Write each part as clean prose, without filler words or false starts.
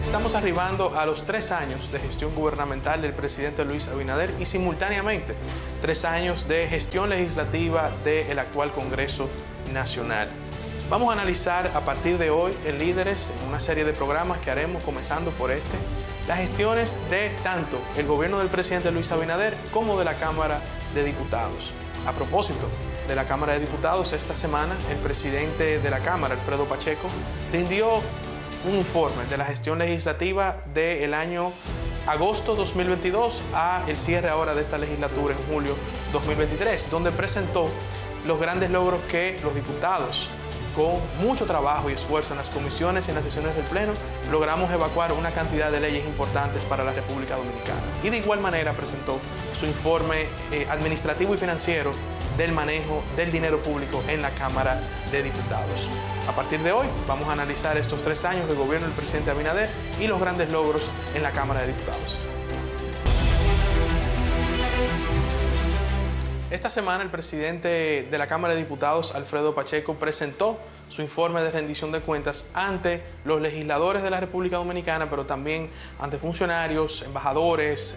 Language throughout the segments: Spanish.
Estamos arribando a los 3 años de gestión gubernamental del presidente Luis Abinader y simultáneamente 3 años de gestión legislativa del actual Congreso Nacional. Vamos a analizar a partir de hoy en Líderes, en una serie de programas que haremos comenzando por las gestiones de tanto el gobierno del presidente Luis Abinader como de la Cámara de Diputados. A propósito de la Cámara de Diputados, esta semana el presidente de la Cámara, Alfredo Pacheco, rindió un informe de la gestión legislativa del año agosto 2022 a el cierre ahora de esta legislatura en julio 2023, donde presentó los grandes logros que los diputados, con mucho trabajo y esfuerzo en las comisiones y en las sesiones del Pleno, logramos evacuar una cantidad de leyes importantes para la República Dominicana. Y de igual manera presentó su informe administrativo y financiero del manejo del dinero público en la Cámara de Diputados. A partir de hoy vamos a analizar estos 3 años de gobierno del presidente Abinader y los grandes logros en la Cámara de Diputados. Esta semana el presidente de la Cámara de Diputados, Alfredo Pacheco, presentó su informe de rendición de cuentas ante los legisladores de la República Dominicana, pero también ante funcionarios, embajadores,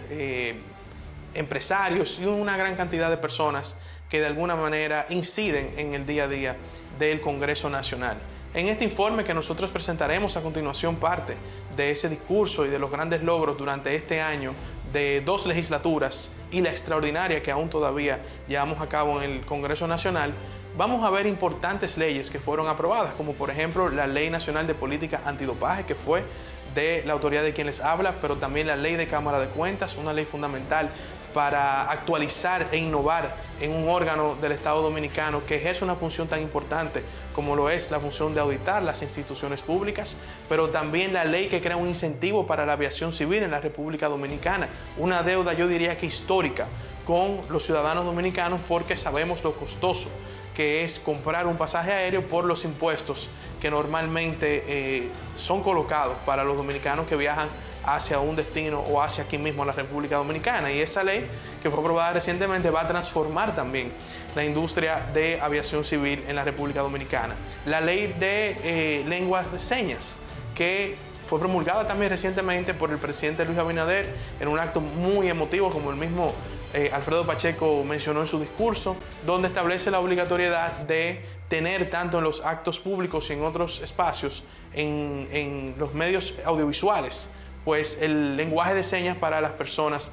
empresarios y una gran cantidad de personas que de alguna manera inciden en el día a día del Congreso Nacional. En este informe que nosotros presentaremos a continuación parte de ese discurso y de los grandes logros durante este año de 2 legislaturas y la extraordinaria que aún todavía llevamos a cabo en el Congreso Nacional, vamos a ver importantes leyes que fueron aprobadas, como por ejemplo la Ley Nacional de Política Antidopaje, que fue de la autoridad de quien les habla, pero también la Ley de Cámara de Cuentas, una ley fundamental para actualizar e innovar en un órgano del Estado Dominicano que ejerce una función tan importante como lo es la función de auditar las instituciones públicas, pero también la ley que crea un incentivo para la aviación civil en la República Dominicana, una deuda yo diría que histórica con los ciudadanos dominicanos porque sabemos lo costoso que es comprar un pasaje aéreo por los impuestos que normalmente son colocados para los dominicanos que viajan hacia un destino o hacia aquí mismo la República Dominicana. Y esa ley que fue aprobada recientemente va a transformar también la industria de aviación civil en la República Dominicana. La ley de lenguas de señas, que fue promulgada también recientemente por el presidente Luis Abinader en un acto muy emotivo, como el mismo Alfredo Pacheco mencionó en su discurso, donde establece la obligatoriedad de tener tanto en los actos públicos y en otros espacios, en los medios audiovisuales, pues el lenguaje de señas para las personas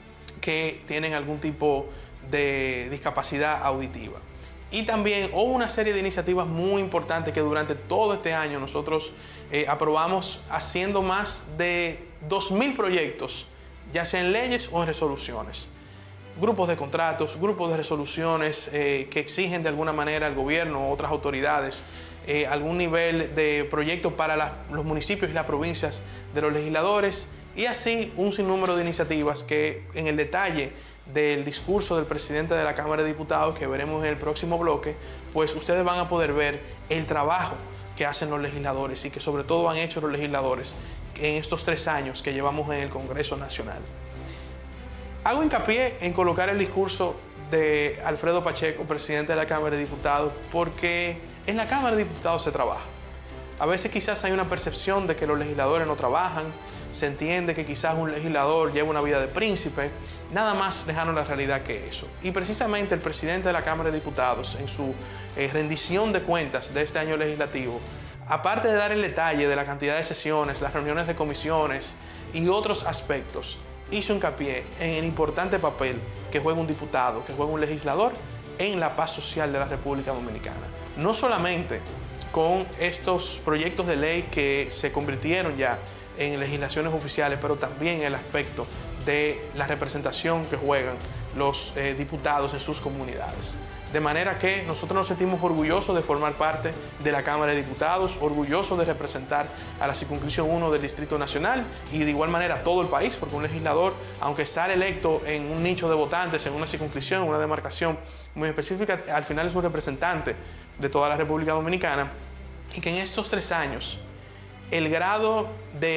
que tienen algún tipo de discapacidad auditiva. Y también hubo una serie de iniciativas muy importantes que durante todo este año nosotros aprobamos, haciendo más de 2.000 proyectos, ya sea en leyes o en resoluciones. Grupos de contratos, grupos de resoluciones que exigen de alguna manera al gobierno o otras autoridades algún nivel de proyecto para los municipios y las provincias de los legisladores, y así un sinnúmero de iniciativas que en el detalle del discurso del presidente de la Cámara de Diputados, que veremos en el próximo bloque, pues ustedes van a poder ver el trabajo que hacen los legisladores y que sobre todo han hecho los legisladores en estos 3 años que llevamos en el Congreso Nacional. Hago hincapié en colocar el discurso de Alfredo Pacheco, presidente de la Cámara de Diputados, porque en la Cámara de Diputados se trabaja. A veces quizás hay una percepción de que los legisladores no trabajan, se entiende que quizás un legislador lleva una vida de príncipe, nada más lejano a la realidad que eso. Y precisamente el presidente de la Cámara de Diputados, en su rendición de cuentas de este año legislativo, aparte de dar el detalle de la cantidad de sesiones, las reuniones de comisiones y otros aspectos, hizo hincapié en el importante papel que juega un diputado, que juega un legislador en la paz social de la República Dominicana. No solamente con estos proyectos de ley que se convirtieron ya en legislaciones oficiales, pero también el aspecto de la representación que juegan los diputados en sus comunidades. De manera que nosotros nos sentimos orgullosos de formar parte de la Cámara de Diputados, orgullosos de representar a la circunscripción 1 del Distrito Nacional y de igual manera a todo el país, porque un legislador, aunque sale electo en un nicho de votantes, en una circunscripción, una demarcación muy específica, al final es un representante de toda la República Dominicana, y que en estos 3 años el grado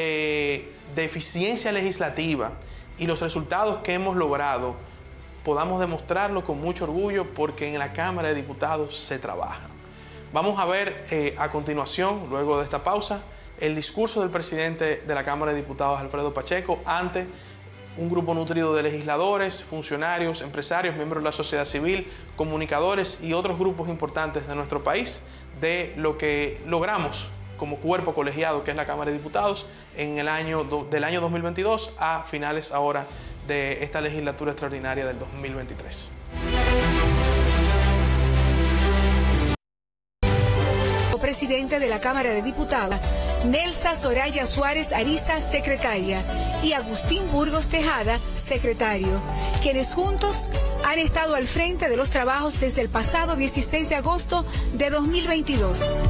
de eficiencia legislativa y los resultados que hemos logrado podamos demostrarlo con mucho orgullo, porque en la Cámara de Diputados se trabaja. Vamos a ver a continuación, luego de esta pausa, el discurso del presidente de la Cámara de Diputados, Alfredo Pacheco, ante un grupo nutrido de legisladores, funcionarios, empresarios, miembros de la sociedad civil, comunicadores y otros grupos importantes de nuestro país, de lo que logramos como cuerpo colegiado que es la Cámara de Diputados en el año del año 2022 a finales ahora de esta legislatura extraordinaria del 2023. Presidente de la Cámara de Diputados, Nelsa Soraya Suárez Ariza, secretaria, y Agustín Burgos Tejada, secretario, quienes juntos han estado al frente de los trabajos desde el pasado 16 de agosto de 2022.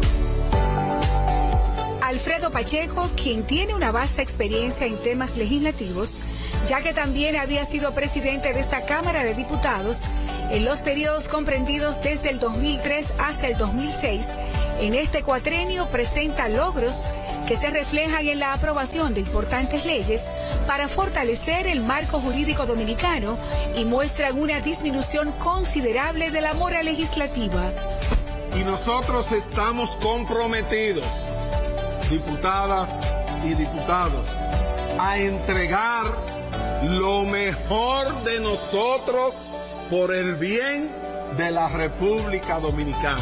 Alfredo Pacheco, quien tiene una vasta experiencia en temas legislativos, ya que también había sido presidente de esta Cámara de Diputados en los periodos comprendidos desde el 2003 hasta el 2006, en este cuatrenio presenta logros que se reflejan en la aprobación de importantes leyes para fortalecer el marco jurídico dominicano y muestran una disminución considerable de la mora legislativa. Y nosotros estamos comprometidos, diputadas y diputados, a entregar lo mejor de nosotros por el bien de la República Dominicana.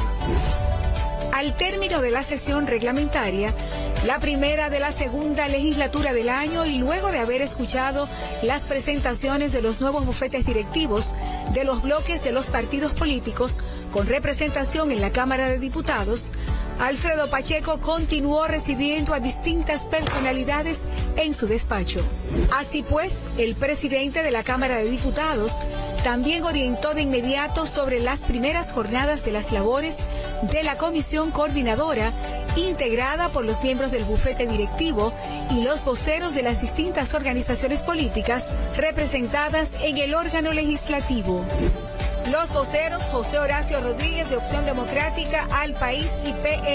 Al término de la sesión reglamentaria, la primera de la segunda legislatura del año, y luego de haber escuchado las presentaciones de los nuevos bufetes directivos de los bloques de los partidos políticos con representación en la Cámara de Diputados, Alfredo Pacheco continuó recibiendo a distintas personalidades en su despacho. Así pues, el presidente de la Cámara de Diputados también orientó de inmediato sobre las primeras jornadas de las labores de la comisión coordinadora, integrada por los miembros del bufete directivo y los voceros de las distintas organizaciones políticas representadas en el órgano legislativo. Los voceros José Horacio Rodríguez de Opción Democrática, Al País y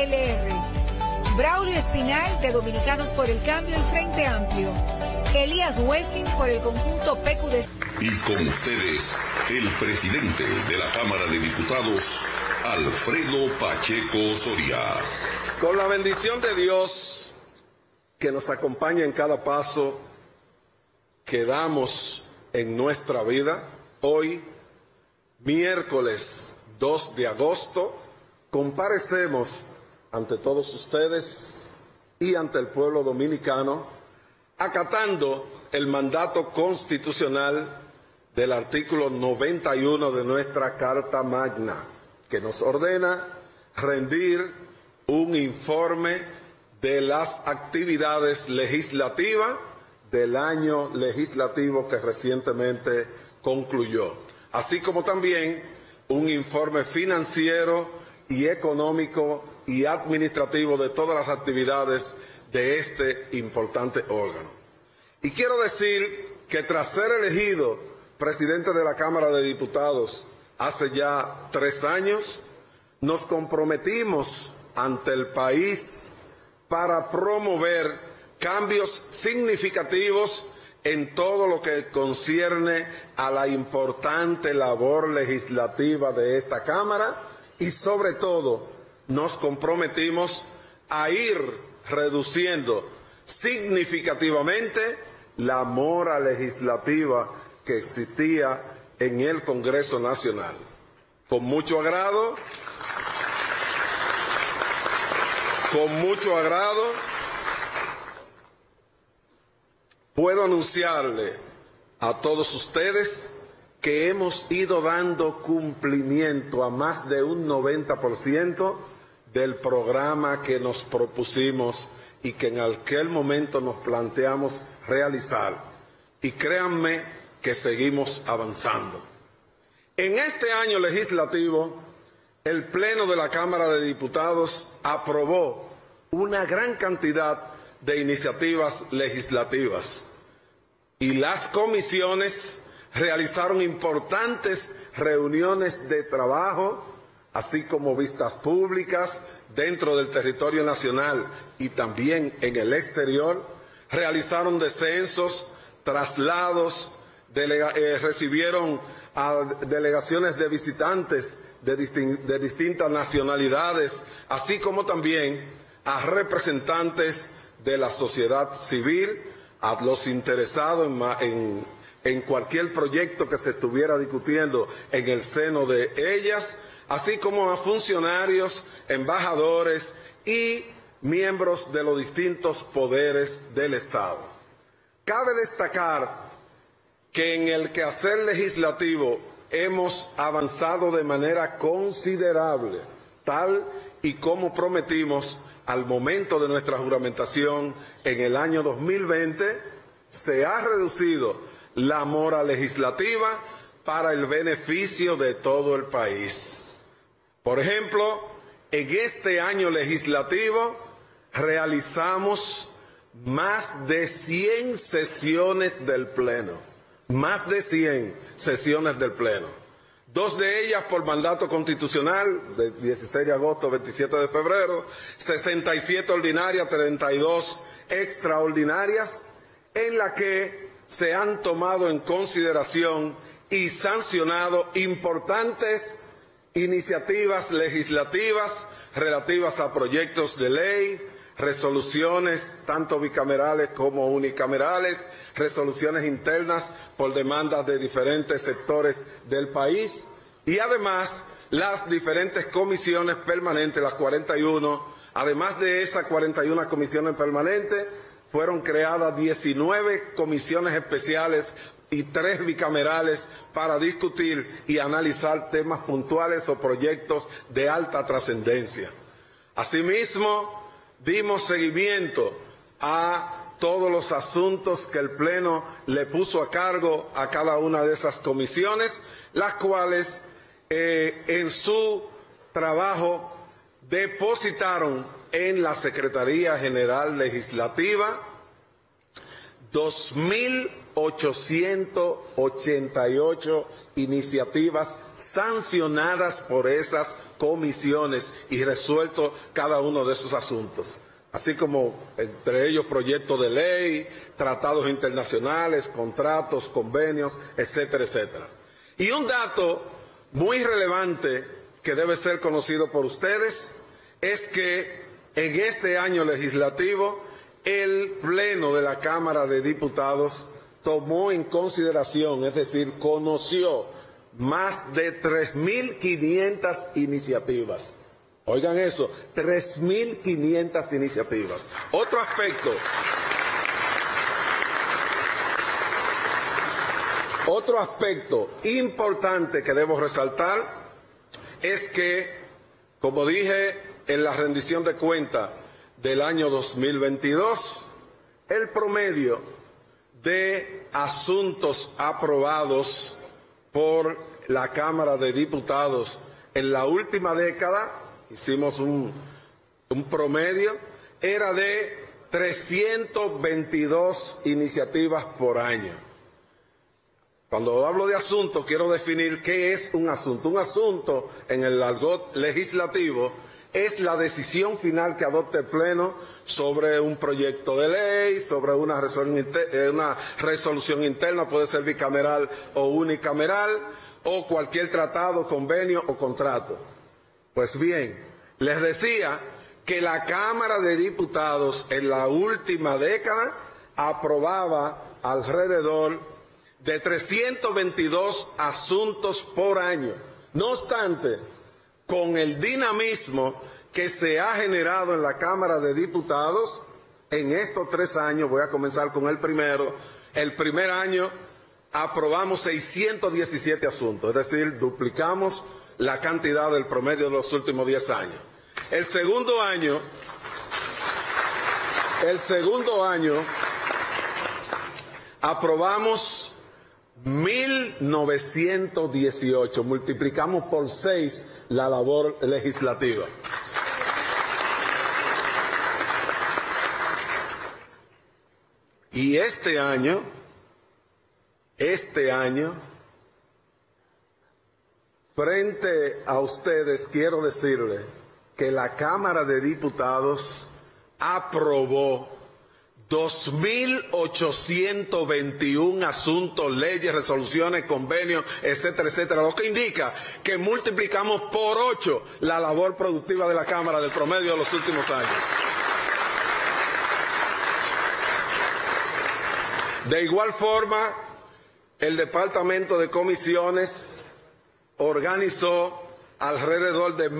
PLR, Braulio Espinal de Dominicanos por el Cambio y Frente Amplio, Elías Wessing por el conjunto PQD. Y con ustedes, el presidente de la Cámara de Diputados, Alfredo Pacheco Soria. Con la bendición de Dios que nos acompaña en cada paso que damos en nuestra vida, hoy, miércoles 2 de agosto, comparecemos ante todos ustedes y ante el pueblo dominicano, acatando el mandato constitucional del artículo 91 de nuestra Carta Magna, que nos ordena rendir un informe de las actividades legislativas del año legislativo que recientemente concluyó, así como también un informe financiero y económico y administrativo de todas las actividades de este importante órgano. Y quiero decir que tras ser elegido presidente de la Cámara de Diputados hace ya 3 años, nos comprometimos ante el país para promover cambios significativos en todo lo que concierne a la importante labor legislativa de esta Cámara, y sobre todo nos comprometimos a ir reduciendo significativamente la mora legislativa que existía en el Congreso Nacional. Con mucho agrado, puedo anunciarle a todos ustedes que hemos ido dando cumplimiento a más de un 90% del programa que nos propusimos y que en aquel momento nos planteamos realizar. Y créanme que seguimos avanzando. En este año legislativo, el Pleno de la Cámara de Diputados aprobó una gran cantidad de iniciativas legislativas y las comisiones realizaron importantes reuniones de trabajo, así como vistas públicas dentro del territorio nacional y también en el exterior, realizaron descensos, traslados, recibieron a delegaciones de visitantes de distintas nacionalidades, así como también a representantes de la sociedad civil, a los interesados en cualquier proyecto que se estuviera discutiendo en el seno de ellas, así como a funcionarios, embajadores y miembros de los distintos poderes del Estado. Cabe destacar que en el quehacer legislativo hemos avanzado de manera considerable, tal y como prometimos al momento de nuestra juramentación en el año 2020, se ha reducido la mora legislativa para el beneficio de todo el país. Por ejemplo, en este año legislativo realizamos más de 100 sesiones del Pleno, más de 100 sesiones del Pleno. 2 de ellas por mandato constitucional, de 16 de agosto, 27 de febrero, 67 ordinarias, 32 extraordinarias, en la que se han tomado en consideración y sancionado importantes iniciativas legislativas relativas a proyectos de ley, resoluciones tanto bicamerales como unicamerales, resoluciones internas por demandas de diferentes sectores del país y además las diferentes comisiones permanentes, las 41, además de esas 41 comisiones permanentes, fueron creadas 19 comisiones especiales y 3 bicamerales para discutir y analizar temas puntuales o proyectos de alta trascendencia. Asimismo, dimos seguimiento a todos los asuntos que el Pleno le puso a cargo a cada una de esas comisiones, las cuales en su trabajo depositaron en la Secretaría General Legislativa 2.888 iniciativas sancionadas por esas comisiones y resuelto cada uno de esos asuntos, así como entre ellos proyectos de ley, tratados internacionales, contratos, convenios, etcétera, etcétera. Y un dato muy relevante que debe ser conocido por ustedes es que en este año legislativo el Pleno de la Cámara de Diputados tomó en consideración, es decir, conoció más de 3.500 iniciativas. Oigan eso, 3.500 iniciativas. Otro aspecto importante que debo resaltar es que, como dije en la rendición de cuentas del año 2022, el promedio de asuntos aprobados por la Cámara de Diputados en la última década, hicimos un promedio, era de 322 iniciativas por año. Cuando hablo de asunto, quiero definir qué es un asunto. Un asunto, en el argot legislativo, es la decisión final que adopte el Pleno sobre un proyecto de ley, sobre una resolución interna, puede ser bicameral o unicameral, o cualquier tratado, convenio o contrato. Pues bien, les decía que la Cámara de Diputados en la última década aprobaba alrededor de 322 asuntos por año. No obstante, con el dinamismo que se ha generado en la Cámara de Diputados en estos 3 años, voy a comenzar con el primero. El primer año aprobamos 617 asuntos, es decir, duplicamos la cantidad del promedio de los últimos 10 años. El segundo año aprobamos 1.918, multiplicamos por 6 la labor legislativa. Y este año, frente a ustedes, quiero decirle que la Cámara de Diputados aprobó 2.821 asuntos, leyes, resoluciones, convenios, etcétera, etcétera, lo que indica que multiplicamos por 8 la labor productiva de la Cámara del promedio de los últimos años. De igual forma, el Departamento de Comisiones organizó alrededor de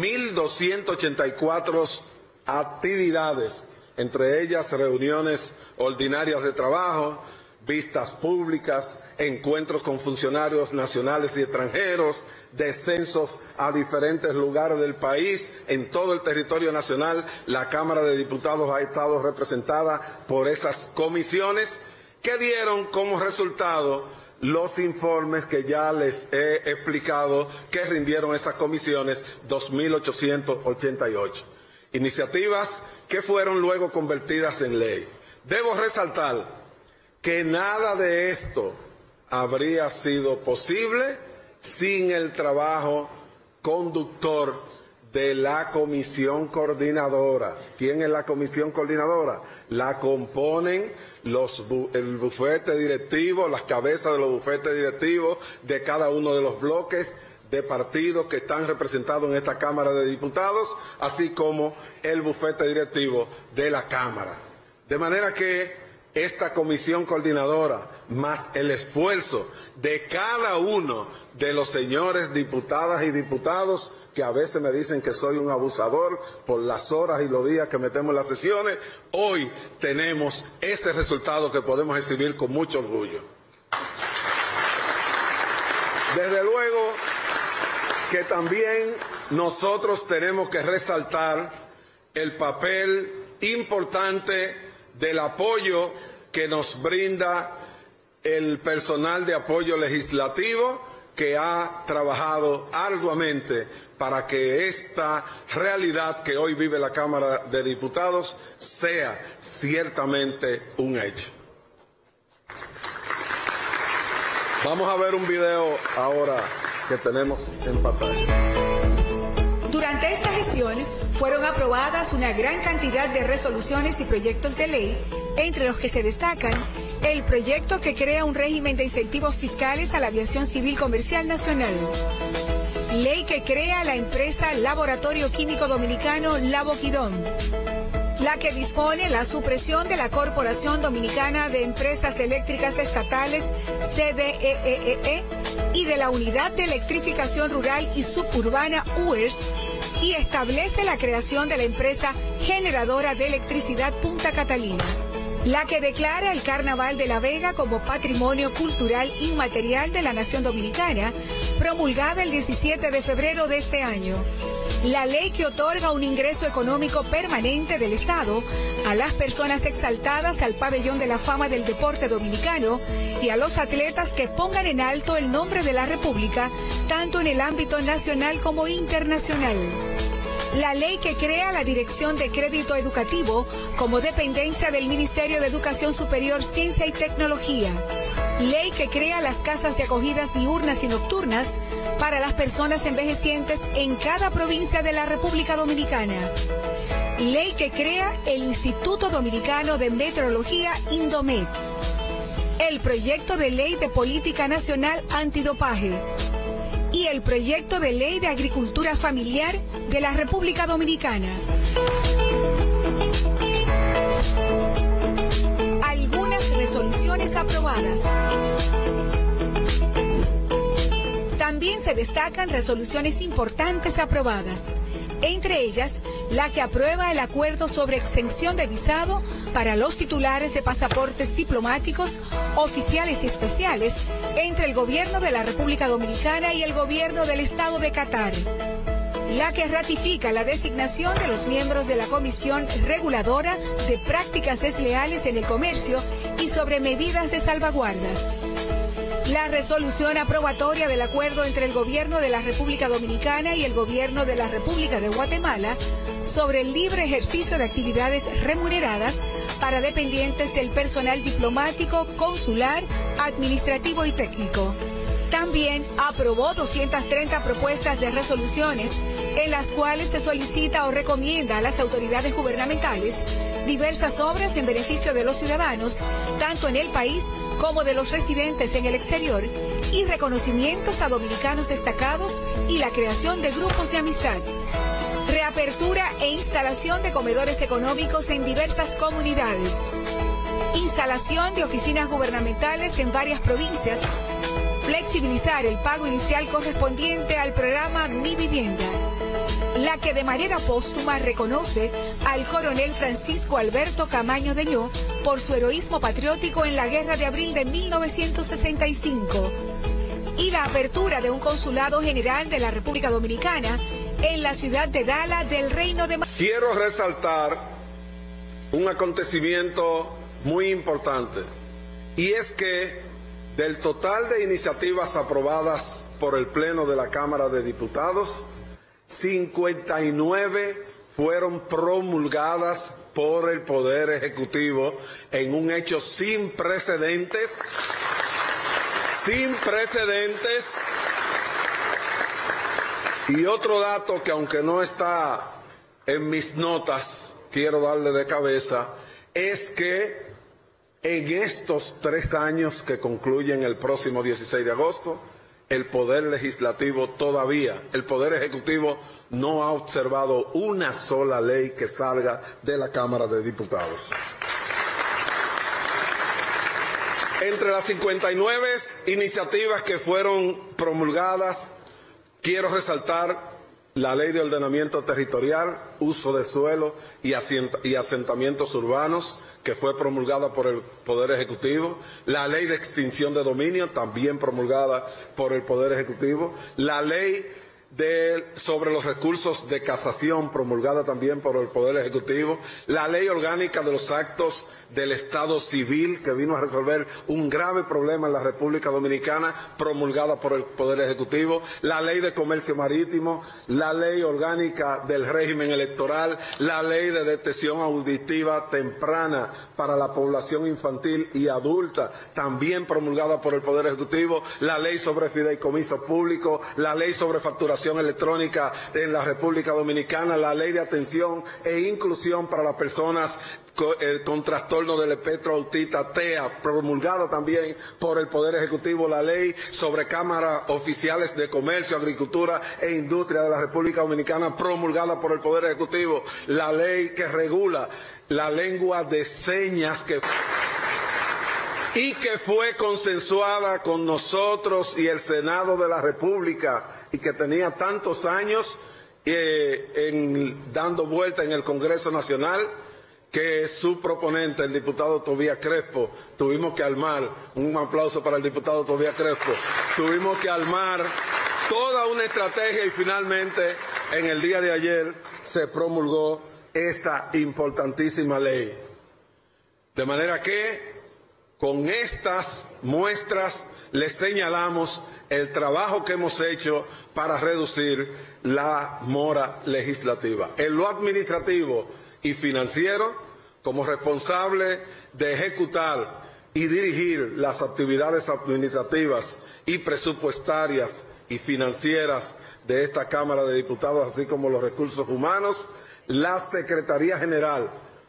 1.284 actividades, entre ellas reuniones ordinarias de trabajo, vistas públicas, encuentros con funcionarios nacionales y extranjeros, descensos a diferentes lugares del país. En todo el territorio nacional, la Cámara de Diputados ha estado representada por esas comisiones que dieron como resultado los informes que ya les he explicado que rindieron esas comisiones, 2.888. Iniciativas que fueron luego convertidas en ley. Debo resaltar que nada de esto habría sido posible sin el trabajo conductor de la comisión coordinadora. ¿Quién es la comisión coordinadora? La componen el bufete directivo, las cabezas de los bufetes directivos de cada uno de los bloques de partidos que están representados en esta Cámara de Diputados, así como el bufete directivo de la Cámara. De manera que esta comisión coordinadora, más el esfuerzo de cada uno de los señores diputadas y diputados, que a veces me dicen que soy un abusador por las horas y los días que metemos en las sesiones, hoy tenemos ese resultado que podemos exhibir con mucho orgullo. Desde luego que también nosotros tenemos que resaltar el papel importante del apoyo que nos brinda el personal de apoyo legislativo, que ha trabajado arduamente para que esta realidad que hoy vive la Cámara de Diputados sea ciertamente un hecho. Vamos a ver un video ahora que tenemos en pantalla. Durante esta gestión fueron aprobadas una gran cantidad de resoluciones y proyectos de ley, entre los que se destacan el proyecto que crea un régimen de incentivos fiscales a la aviación civil comercial nacional, ley que crea la empresa Laboratorio Químico Dominicano Laboquidón, la que dispone la supresión de la Corporación Dominicana de Empresas Eléctricas Estatales, CDEEE, y de la Unidad de Electrificación Rural y Suburbana, UERS, y establece la creación de la empresa generadora de electricidad Punta Catalina, la que declara el Carnaval de la Vega como Patrimonio Cultural Inmaterial de la Nación Dominicana, promulgada el 17 de febrero de este año. La ley que otorga un ingreso económico permanente del Estado a las personas exaltadas al pabellón de la fama del deporte dominicano y a los atletas que pongan en alto el nombre de la República, tanto en el ámbito nacional como internacional. La ley que crea la Dirección de Crédito Educativo como dependencia del Ministerio de Educación Superior, Ciencia y Tecnología. Ley que crea las casas de acogidas diurnas y nocturnas para las personas envejecientes en cada provincia de la República Dominicana. Ley que crea el Instituto Dominicano de Meteorología, Indomet. El proyecto de ley de Política Nacional Antidopaje. Y el proyecto de ley de agricultura familiar de la República Dominicana. Algunas resoluciones aprobadas. También se destacan resoluciones importantes aprobadas, entre ellas la que aprueba el acuerdo sobre exención de visado para los titulares de pasaportes diplomáticos, oficiales y especiales entre el Gobierno de la República Dominicana y el Gobierno del Estado de Qatar. La que ratifica la designación de los miembros de la Comisión Reguladora de Prácticas Desleales en el Comercio y sobre medidas de salvaguardas. La resolución aprobatoria del acuerdo entre el Gobierno de la República Dominicana y el Gobierno de la República de Guatemala sobre el libre ejercicio de actividades remuneradas para dependientes del personal diplomático, consular, administrativo y técnico. También aprobó 230 propuestas de resoluciones en las cuales se solicita o recomienda a las autoridades gubernamentales diversas obras en beneficio de los ciudadanos, tanto en el país como de los residentes en el exterior, y reconocimientos a dominicanos destacados y la creación de grupos de amistad. Reapertura e instalación de comedores económicos en diversas comunidades. instalación de oficinas gubernamentales en varias provincias, flexibilizar el pago inicial correspondiente al programa Mi Vivienda, la que de manera póstuma reconoce al coronel Francisco Alberto Camaño Deñó por su heroísmo patriótico en la Guerra de Abril de 1965, y la apertura de un consulado general de la República Dominicana en la ciudad de Dallas del Reino de... Quiero resaltar un acontecimiento muy importante, y es que del total de iniciativas aprobadas por el Pleno de la Cámara de Diputados, 59 fueron promulgadas por el Poder Ejecutivo en un hecho sin precedentes, Y otro dato que, aunque no está en mis notas, quiero darle de cabeza, es que en estos 3 años que concluyen el próximo 16 de agosto, el Poder Legislativo todavía, el Poder Ejecutivo no ha observado una sola ley que salga de la Cámara de Diputados. Entre las 59 iniciativas que fueron promulgadas, quiero resaltar la Ley de Ordenamiento Territorial, Uso de Suelo y Asentamientos Urbanos, que fue promulgada por el Poder Ejecutivo, la Ley de Extinción de Dominio, también promulgada por el Poder Ejecutivo, la Ley sobre los recursos de casación, promulgada también por el Poder Ejecutivo, la Ley Orgánica de los Actos del Estado Civil, que vino a resolver un grave problema en la República Dominicana, promulgada por el Poder Ejecutivo, la Ley de Comercio Marítimo, la Ley Orgánica del Régimen Electoral, la Ley de Detección Auditiva Temprana para la población infantil y adulta, también promulgada por el Poder Ejecutivo, la Ley sobre Fideicomiso Público, la Ley sobre Facturación Electrónica en la República Dominicana, la Ley de Atención e Inclusión para las personas con trastorno del espectro autista, TEA, promulgada también por el Poder Ejecutivo, la Ley sobre Cámaras Oficiales de Comercio, Agricultura e Industria de la República Dominicana, promulgada por el Poder Ejecutivo, la ley que regula la lengua de señas y que fue consensuada con nosotros y el Senado de la República, y que tenía tantos años dando vuelta en el Congreso Nacional, que su proponente, el diputado Tobías Crespo, tuvimos que armar, un aplauso para el diputado Tobías Crespo, tuvimos que armar toda una estrategia, y finalmente en el día de ayer se promulgó esta importantísima ley. De manera que con estas muestras les señalamos el trabajo que hemos hecho para reducir la mora legislativa. En lo administrativo y financiero, como responsable de ejecutar y dirigir las actividades administrativas y presupuestarias y financieras de esta Cámara de Diputados, así como los recursos humanos, la Secretaría General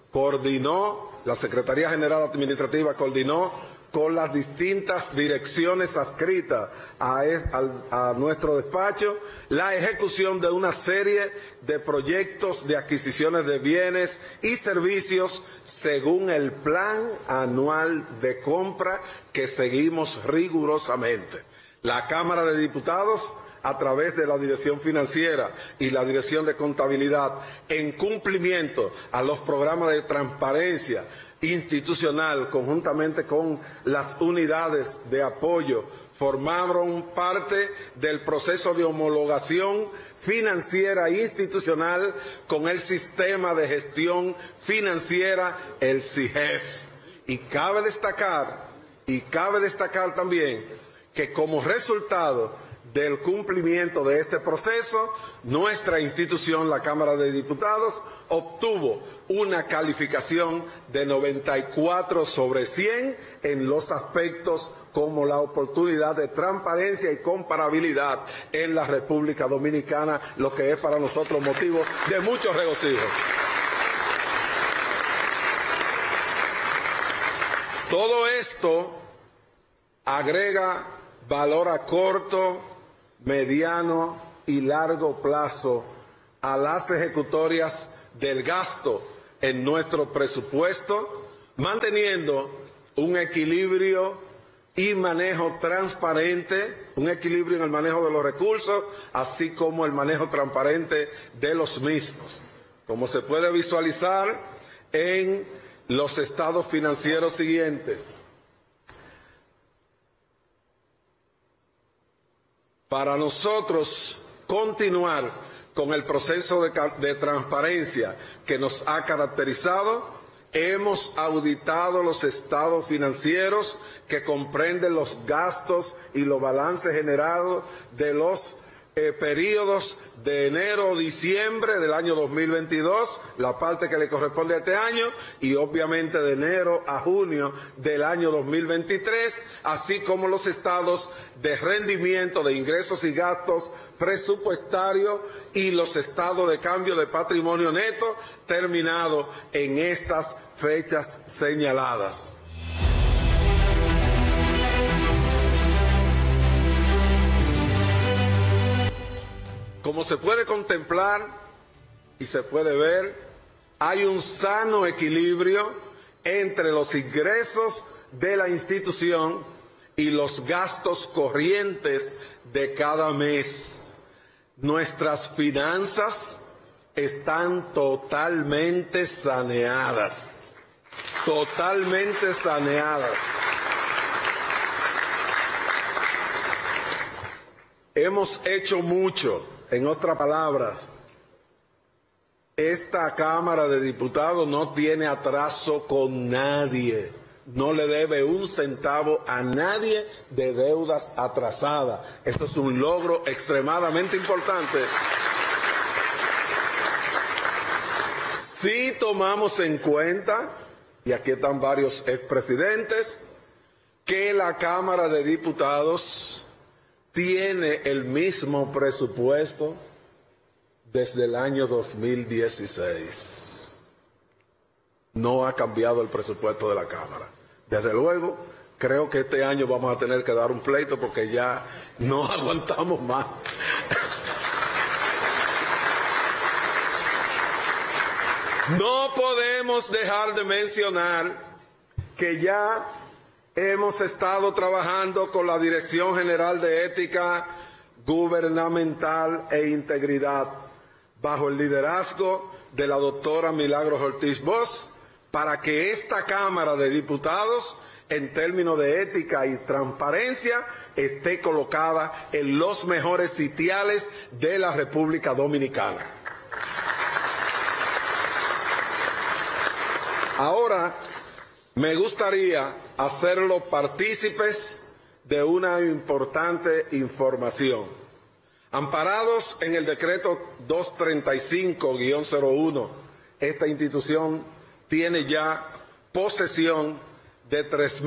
Administrativa coordinó con las distintas direcciones adscritas a nuestro despacho la ejecución de una serie de proyectos de adquisiciones de bienes y servicios según el plan anual de compra que seguimos rigurosamente. La Cámara de Diputados, a través de la Dirección Financiera y la Dirección de Contabilidad, en cumplimiento a los programas de transparencia institucional, conjuntamente con las unidades de apoyo, formaron parte del proceso de homologación financiera institucional con el Sistema de Gestión Financiera, el SIGEF. Y cabe destacar también que como resultado del cumplimiento de este proceso, nuestra institución, la Cámara de Diputados, obtuvo una calificación de 94 sobre 100 en los aspectos como la oportunidad de transparencia y comparabilidad en la República Dominicana, lo que es para nosotros motivo de mucho regocijo. Todo esto agrega valor a corto, mediano y largo plazo a las ejecutorias del gasto en nuestro presupuesto, manteniendo un equilibrio y manejo transparente, un equilibrio en el manejo de los recursos, así como el manejo transparente de los mismos, como se puede visualizar en los estados financieros siguientes. Para nosotros continuar con el proceso de transparencia que nos ha caracterizado, hemos auditado los estados financieros que comprenden los gastos y los balances generados de los periodos de enero o diciembre del año 2022, la parte que le corresponde a este año, y obviamente de enero a junio del año 2023, así como los estados de rendimiento de ingresos y gastos presupuestarios y los estados de cambio de patrimonio neto terminado en estas fechas señaladas. Como se puede contemplar y se puede ver, hay un sano equilibrio entre los ingresos de la institución y los gastos corrientes de cada mes. Nuestras finanzas están totalmente saneadas. Totalmente saneadas. Hemos hecho mucho. En otras palabras, esta Cámara de Diputados no tiene atraso con nadie. No le debe un centavo a nadie de deudas atrasadas. Esto es un logro extremadamente importante. Si tomamos en cuenta, y aquí están varios expresidentes, que la Cámara de Diputados tiene el mismo presupuesto desde el año 2016. No ha cambiado el presupuesto de la Cámara. Desde luego, creo que este año vamos a tener que dar un pleito porque ya no aguantamos más. No podemos dejar de mencionar que ya hemos estado trabajando con la Dirección General de Ética Gubernamental e Integridad, bajo el liderazgo de la doctora Milagros Ortiz Bosch, para que esta Cámara de Diputados, en términos de ética y transparencia, esté colocada en los mejores sitiales de la República Dominicana. Ahora, me gustaría hacerlo partícipes de una importante información. Amparados en el decreto 235-01, esta institución tiene ya posesión de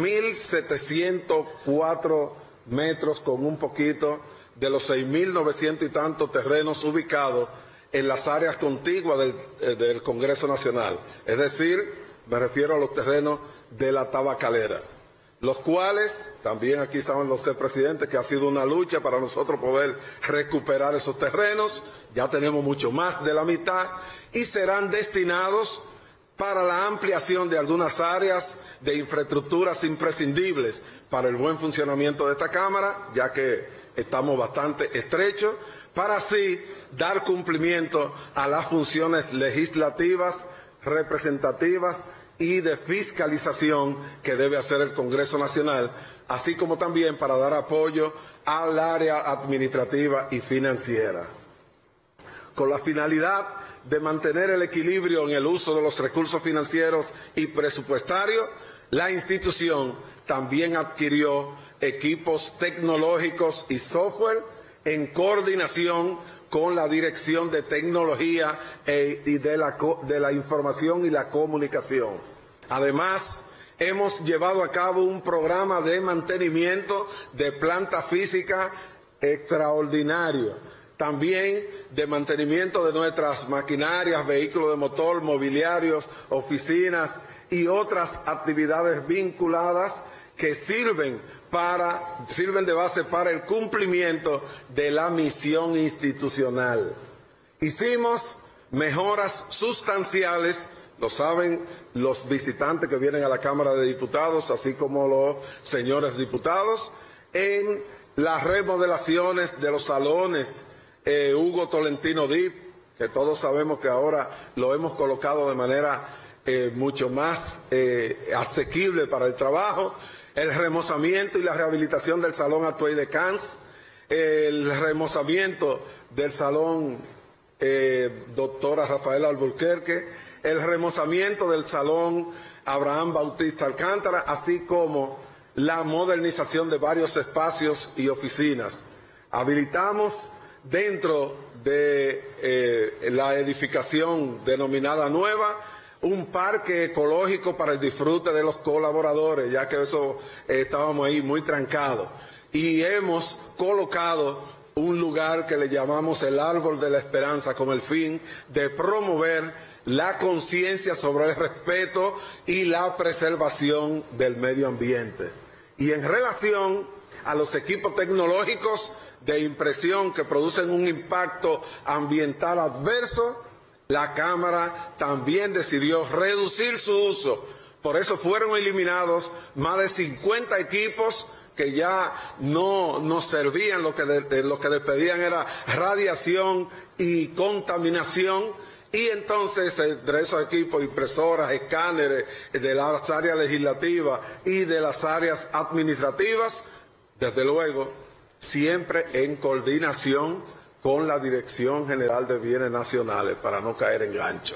3.704 metros con un poquito de los 6.900 y tantos terrenos ubicados en las áreas contiguas del Congreso Nacional. Es decir, me refiero a los terrenos de la tabacalera, los cuales, también aquí saben los presidentes que ha sido una lucha para nosotros poder recuperar esos terrenos. Ya tenemos mucho más de la mitad y serán destinados para la ampliación de algunas áreas de infraestructuras imprescindibles para el buen funcionamiento de esta Cámara, ya que estamos bastante estrechos, para así dar cumplimiento a las funciones legislativas, representativas y de fiscalización que debe hacer el Congreso Nacional, así como también para dar apoyo al área administrativa y financiera. Con la finalidad de mantener el equilibrio en el uso de los recursos financieros y presupuestarios, la institución también adquirió equipos tecnológicos y software en coordinación con la Dirección de Tecnología y de la Información y la Comunicación. Además, hemos llevado a cabo un programa de mantenimiento de planta física extraordinario, también de mantenimiento de nuestras maquinarias, vehículos de motor, mobiliarios, oficinas y otras actividades vinculadas que sirven de base para el cumplimiento de la misión institucional. Hicimos mejoras sustanciales, lo saben los visitantes que vienen a la Cámara de Diputados, así como los señores diputados, en las remodelaciones de los salones Hugo Tolentino Dip, que todos sabemos que ahora lo hemos colocado de manera mucho más asequible para el trabajo, el remozamiento y la rehabilitación del Salón Atuey de Cans, el remozamiento del Salón Doctora Rafaela Alburquerque, el remozamiento del Salón Abraham Bautista Alcántara, así como la modernización de varios espacios y oficinas. Habilitamos dentro de la edificación denominada nueva un parque ecológico para el disfrute de los colaboradores, ya que eso estábamos ahí muy trancados. Y hemos colocado un lugar que le llamamos el Árbol de la Esperanza con el fin de promover la conciencia sobre el respeto y la preservación del medio ambiente. Y en relación a los equipos tecnológicos de impresión que producen un impacto ambiental adverso, la Cámara también decidió reducir su uso. Por eso fueron eliminados más de 50 equipos que ya no nos servían, lo que despedían era radiación y contaminación. Y entonces, entre esos equipos, impresoras, escáneres de las áreas legislativas y de las áreas administrativas, desde luego, siempre en coordinación con la Dirección General de Bienes Nacionales, para no caer en gancho.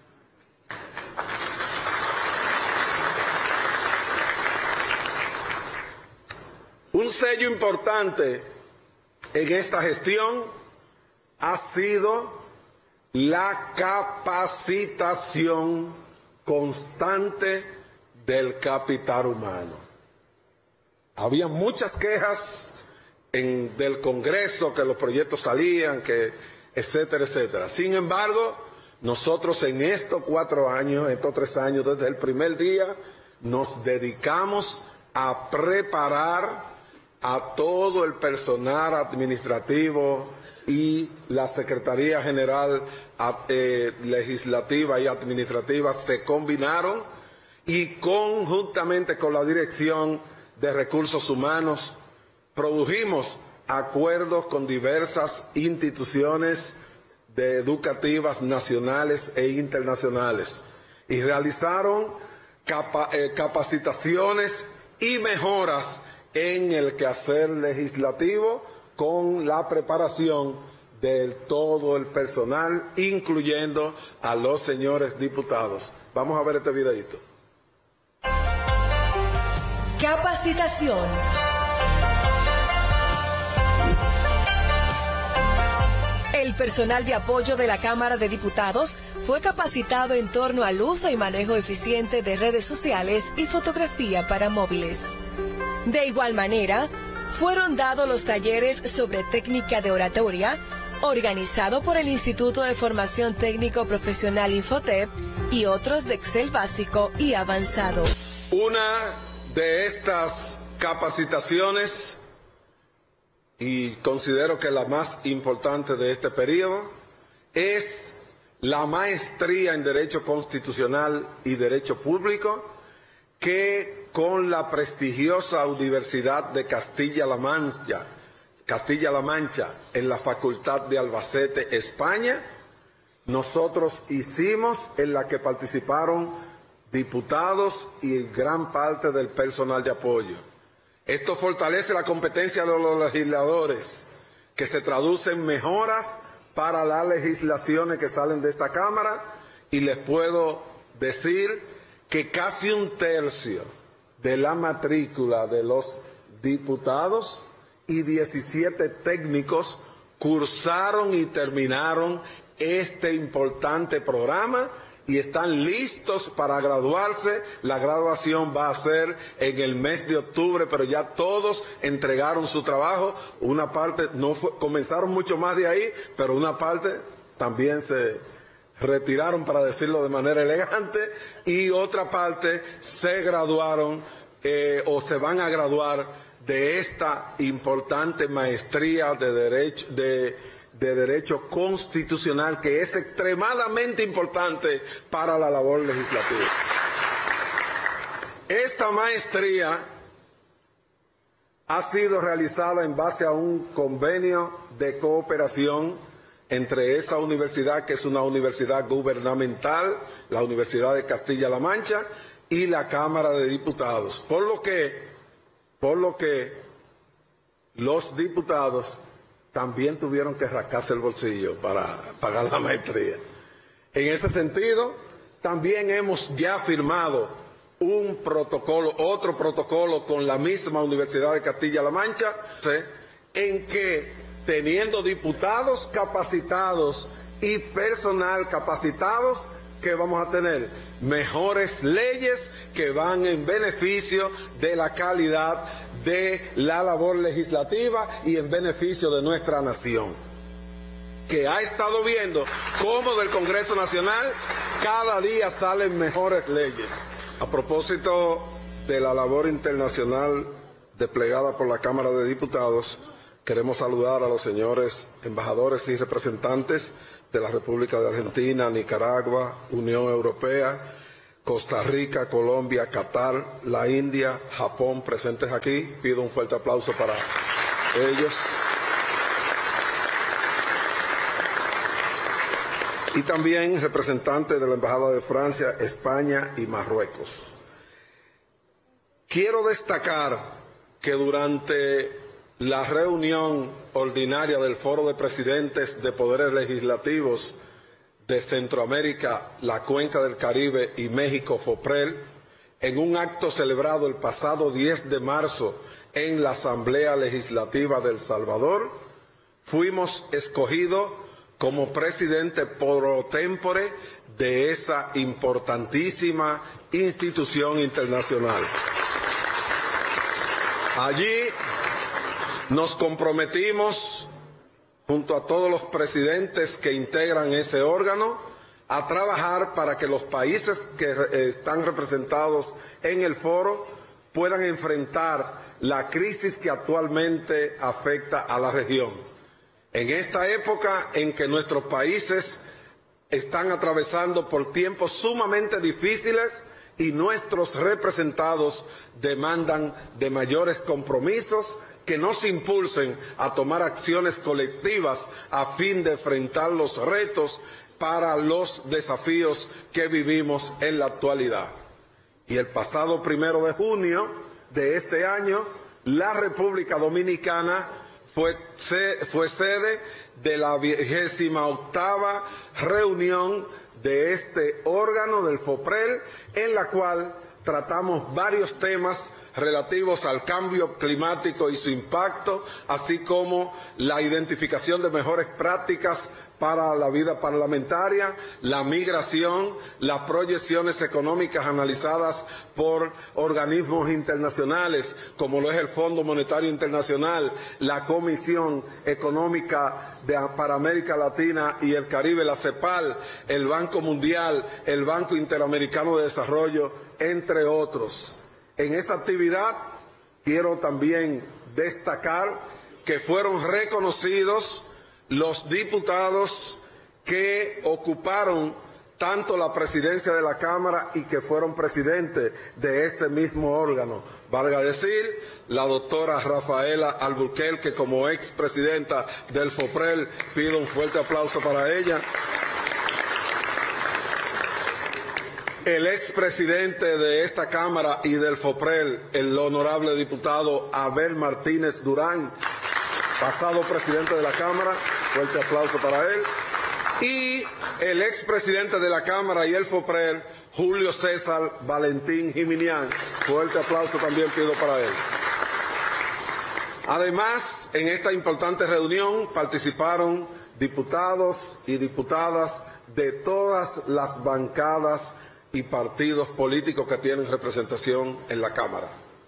Un sello importante en esta gestión ha sido la capacitación constante del capital humano. Había muchas quejas del Congreso, que los proyectos salían, que etcétera, etcétera. Sin embargo, nosotros en estos 4 años, estos 3 años, desde el primer día, nos dedicamos a preparar a todo el personal administrativo y la Secretaría General Legislativa y Administrativa se combinaron y conjuntamente con la Dirección de Recursos Humanos produjimos acuerdos con diversas instituciones educativas nacionales e internacionales y realizaron capacitaciones y mejoras en el quehacer legislativo con la preparación de todo el personal, incluyendo a los señores diputados. Vamos a ver este videito. Capacitación. El personal de apoyo de la Cámara de Diputados fue capacitado en torno al uso y manejo eficiente de redes sociales y fotografía para móviles. De igual manera, fueron dados los talleres sobre técnica de oratoria, organizado por el Instituto de Formación Técnico Profesional Infotep y otros de Excel básico y avanzado. Una de estas capacitaciones, y considero que la más importante de este periodo, es la maestría en Derecho Constitucional y Derecho Público, que con la prestigiosa Universidad de Castilla-La Mancha, en la Facultad de Albacete, España, nosotros hicimos, en la que participaron diputados y gran parte del personal de apoyo. Esto fortalece la competencia de los legisladores, que se traduce en mejoras para las legislaciones que salen de esta Cámara, y les puedo decir que casi 1/3 de la matrícula de los diputados y 17 técnicos cursaron y terminaron este importante programa y están listos para graduarse. La graduación va a ser en el mes de octubre, pero ya todos entregaron su trabajo. Una parte comenzaron mucho más de ahí, pero una parte también se retiraron, para decirlo de manera elegante, y otra parte se graduaron o se van a graduar de esta importante maestría de derecho constitucional, que es extremadamente importante para la labor legislativa. Esta maestría ha sido realizada en base a un convenio de cooperación entre esa universidad, que es una universidad gubernamental, la Universidad de Castilla-La Mancha, y la Cámara de Diputados. Por lo que los diputados también tuvieron que rascarse el bolsillo para pagar la maestría. En ese sentido, también hemos ya firmado un protocolo, otro protocolo con la misma Universidad de Castilla-La Mancha, en que teniendo diputados capacitados y personal capacitados, que vamos a tener mejores leyes que van en beneficio de la calidad de la labor legislativa y en beneficio de nuestra nación, que ha estado viendo cómo del Congreso Nacional cada día salen mejores leyes. A propósito de la labor internacional desplegada por la Cámara de Diputados, queremos saludar a los señores embajadores y representantes de la República de Argentina, Nicaragua, Unión Europea, Costa Rica, Colombia, Qatar, la India, Japón, presentes aquí. Pido un fuerte aplauso para ellos. Y también representantes de la Embajada de Francia, España y Marruecos. Quiero destacar que durante la reunión ordinaria del Foro de Presidentes de Poderes Legislativos de Centroamérica, la Cuenca del Caribe y México, FOPREL, en un acto celebrado el pasado 10 de marzo en la Asamblea Legislativa de El Salvador, fuimos escogidos como presidente pro tempore de esa importantísima institución internacional. Allí nos comprometimos, junto a todos los presidentes que integran ese órgano, a trabajar para que los países que están representados en el foro puedan enfrentar la crisis que actualmente afecta a la región. En esta época en que nuestros países están atravesando por tiempos sumamente difíciles y nuestros representados demandan de mayores compromisos que nos impulsen a tomar acciones colectivas a fin de enfrentar los retos para los desafíos que vivimos en la actualidad. Y el pasado 1 de junio de este año, la República Dominicana fue sede de la 28ª reunión de este órgano del FOPREL, en la cual tratamos varios temas relativos al cambio climático y su impacto, así como la identificación de mejores prácticas para la vida parlamentaria, la migración, las proyecciones económicas analizadas por organismos internacionales, como lo es el Fondo Monetario Internacional, la Comisión Económica para América Latina y el Caribe, la CEPAL, el Banco Mundial, el Banco Interamericano de Desarrollo, entre otros. En esa actividad quiero también destacar que fueron reconocidos los diputados que ocuparon tanto la presidencia de la Cámara y que fueron presidentes de este mismo órgano. Valga decir, la doctora Rafaela Alburquerque, como expresidenta del FOPREL, pido un fuerte aplauso para ella. El expresidente de esta Cámara y del FOPREL, el honorable diputado Abel Martínez Durán, pasado presidente de la Cámara, fuerte aplauso para él. Y el expresidente de la Cámara y el FOPREL, Julio César Valentín Jiminián, fuerte aplauso también pido para él. Además, en esta importante reunión participaron diputados y diputadas de todas las bancadas y partidos políticos que tienen representación en la Cámara.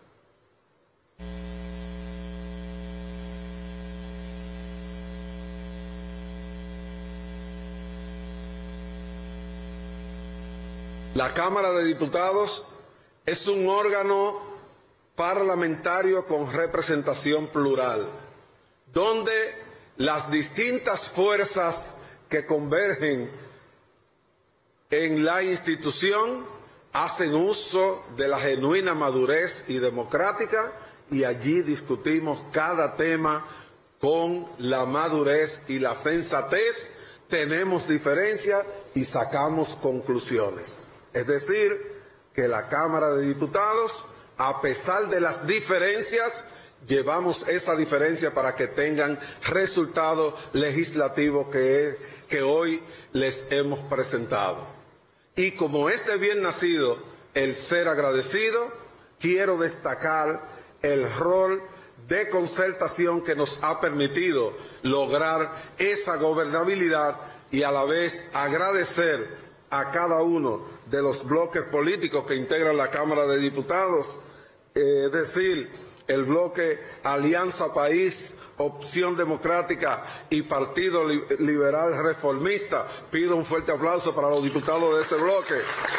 La Cámara de Diputados es un órgano parlamentario con representación plural, donde las distintas fuerzas que convergen en la institución hacen uso de la genuina madurez y democrática, y allí discutimos cada tema con la madurez y la sensatez, tenemos diferencias y sacamos conclusiones. Es decir, que la Cámara de Diputados, a pesar de las diferencias, llevamos esa diferencia para que tengan resultado legislativo que hoy les hemos presentado. Y como este bien nacido, el ser agradecido, quiero destacar el rol de concertación que nos ha permitido lograr esa gobernabilidad, y a la vez agradecer a cada uno de los bloques políticos que integran la Cámara de Diputados, es decir, el bloque Alianza País, Opción Democrática y Partido Liberal Reformista. Pido un fuerte aplauso para los diputados de ese bloque.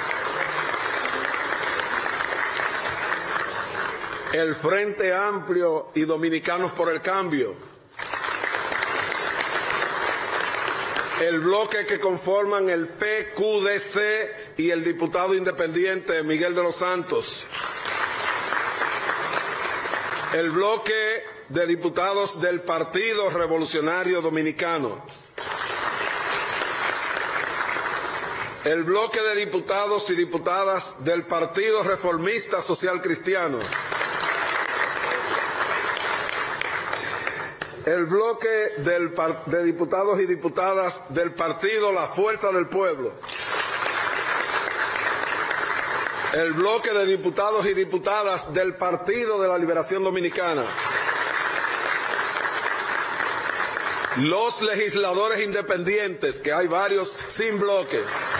El Frente Amplio y Dominicanos por el Cambio. El bloque que conforman el PQDC y el diputado independiente Miguel de los Santos. El bloque de diputados del Partido Revolucionario Dominicano. El bloque de diputados y diputadas del Partido Reformista Social Cristiano. El bloque de diputados y diputadas del Partido La Fuerza del Pueblo. El bloque de diputados y diputadas del Partido de la Liberación Dominicana. Los legisladores independientes, que hay varios sin bloque.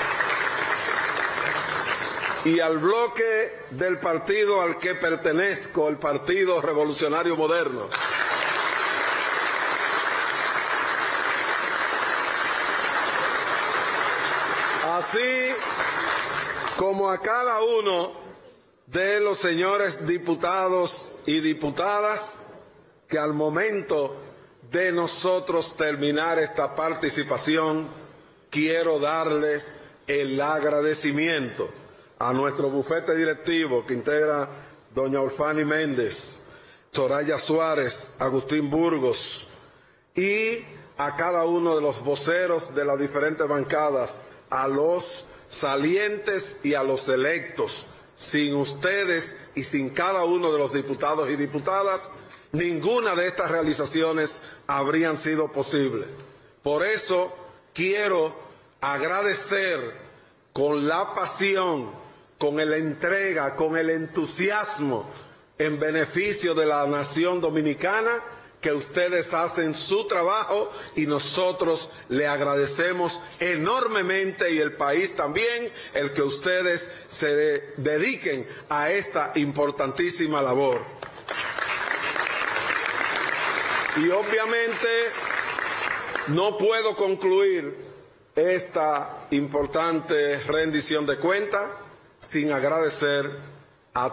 Y al bloque del partido al que pertenezco, el Partido Revolucionario Moderno. Así como a cada uno de los señores diputados y diputadas que al momento de nosotros terminar esta participación, quiero darles el agradecimiento a nuestro bufete directivo que integra doña Orfani Méndez, Soraya Suárez, Agustín Burgos, y a cada uno de los voceros de las diferentes bancadas, a los salientes y a los electos. Sin ustedes y sin cada uno de los diputados y diputadas, ninguna de estas realizaciones habrían sido posible. Por eso quiero agradecer con la pasión, con la entrega, con el entusiasmo en beneficio de la nación dominicana, que ustedes hacen su trabajo, y nosotros le agradecemos enormemente, y el país también, el que ustedes se dediquen a esta importantísima labor. Y obviamente no puedo concluir esta importante rendición de cuentas sin agradecer